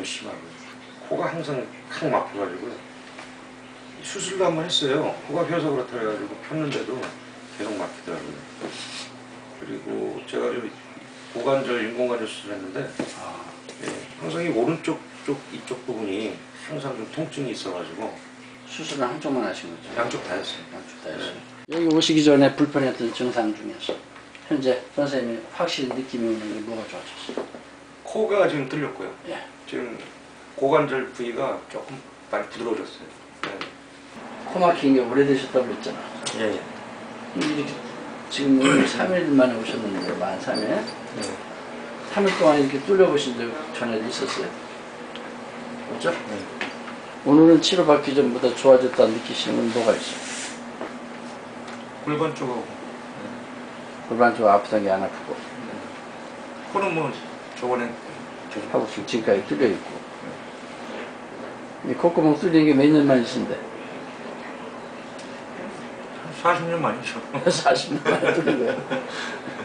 좀 심하고요. 코가 항상 칵 막혀가지고요. 수술도 한번 했어요. 코가 휘어서 그렇다 해가지고 폈는데도 계속 막히더라고요. 그리고 제가 좀 고관절, 인공관절 수술했는데 항상 이 오른쪽 이쪽 부분이 항상 좀 통증이 있어가지고. 수술은 한쪽만 하신 거죠? 양쪽 다 했어요. 양쪽 다 했어요. 여기 오시기 전에 불편했던 증상 중에서 현재 선생님이 확실히 느낌이 오는 게 뭐가 좋아졌어요? 코가 지금 뚫렸고요. 예. 지금 고관절 부위가 조금 많이 부드러워졌어요. 코 막힌 게 오래되셨다고 그랬잖아. 예. 이렇게 지금 오늘 3일 만에 오셨는데 만 3일? 3일 동안 이렇게 뚫려보신 적 전에도 있었어요? 그렇죠? 오늘은 치료받기 전보다 좋아졌다는 느끼시는 건 뭐가 있어요? 골반 쪽하고 골반 쪽 아프던 게 안 아프고 코는 뭐 저번에 계속 하고 지금까지 뚫려 있고 이 콧구멍 뚫린 게 몇 년 만이신데? 40년 만이죠. 40년 만에 뚫린 거예요.